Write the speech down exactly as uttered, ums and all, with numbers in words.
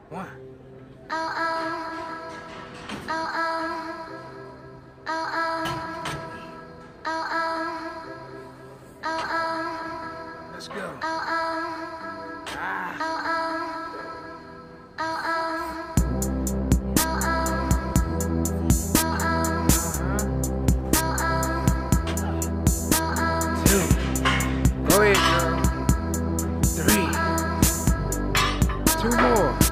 One. Oh oh, oh oh, oh oh, oh oh, oh oh. Let's go. Oh oh, Ah. oh oh, oh oh, oh oh, Two. Go ahead, girl. Three. Two more.